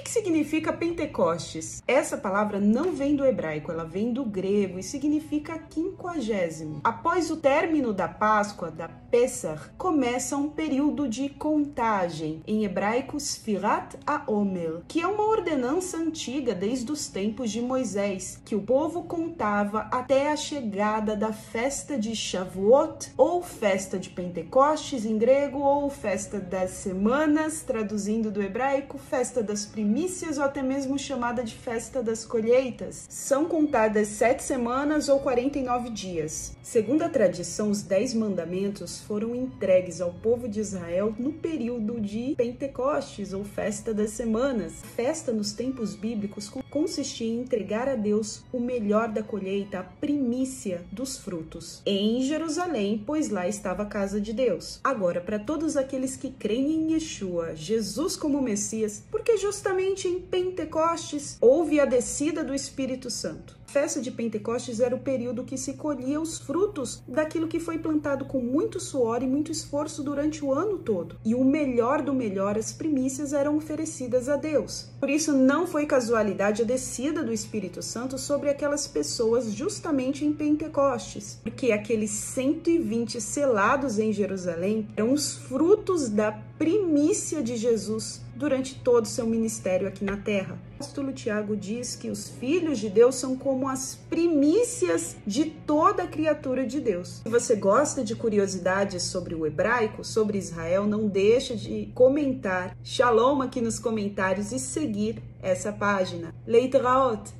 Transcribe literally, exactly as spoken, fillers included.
que significa Pentecostes? Essa palavra não vem do hebraico, ela vem do grego e significa quinquagésimo. Após o término da Páscoa, da Pessach, começa um período de contagem, em hebraico Sfirat HaOmer, que é uma ordenança antiga desde os tempos de Moisés, que o povo contava até a chegada da festa de Shavuot, ou festa de Pentecostes em grego, ou festa das semanas, traduzindo do hebraico, festa das primícias, ou até mesmo chamada de festa das colheitas. São contadas sete semanas ou quarenta e nove dias. Segundo a tradição, os dez mandamentos foram entregues ao povo de Israel no período de Pentecostes, ou festa das semanas. A festa nos tempos bíblicos consistia em entregar a Deus o melhor da colheita, a primícia dos frutos, em Jerusalém, pois lá estava a casa de Deus. Agora, para todos aqueles que creem em Yeshua, Jesus como Messias, porque justamente em Pentecostes houve a descida do Espírito Santo. A festa de Pentecostes era o período que se colhia os frutos daquilo que foi plantado com muito suor e muito esforço durante o ano todo. E o melhor do melhor, as primícias, eram oferecidas a Deus. Por isso, não foi casualidade a descida do Espírito Santo sobre aquelas pessoas justamente em Pentecostes, porque aqueles cento e vinte selados em Jerusalém eram os frutos da primícia de Jesus durante todo o seu ministério aqui na terra. O apóstolo Tiago diz que os filhos de Deus são como as primícias de toda a criatura de Deus. Se você gosta de curiosidades sobre o hebraico, sobre Israel, não deixa de comentar Shalom aqui nos comentários e seguir essa página. Leitraot!